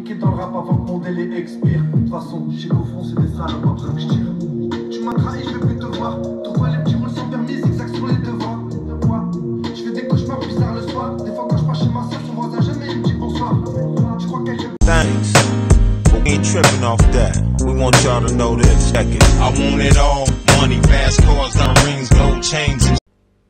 Niqué dans le rap avant que mon délai expire. De toute façon, chez qu'au fond c'est des salopes après que je tire. Tu m'as trahi, je vais plus te voir. Te vois les petits rôles sans permis, zigzag sur les devants. Je fais des cauchemars bizarres le soir. Des fois quand je pars chez ma soeur, son voisin jamais il me dit bonsoir. Tu crois qu'elle Thanks, but we ain't tripping off that. We want y'all to know this. Check it. I want it all. Money, fast cars, got rings, gold chains. And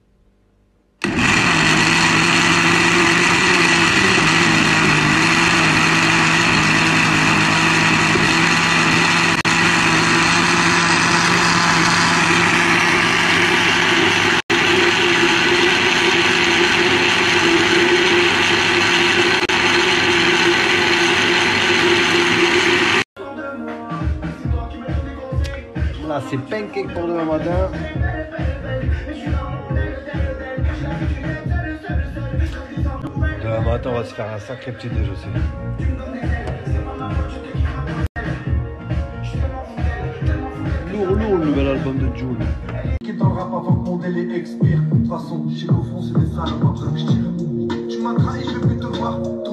là c'est pancake pour demain matin. Demain matin on va se faire un sacré petit déj aussi. Lourd le nouvel album de Jul. Niqué dans le rap avant que mon délai expire. De toute façon, chez qu'au fond c'est des salopes après que je tire. Tu m'as trahi, je vais plus te voir.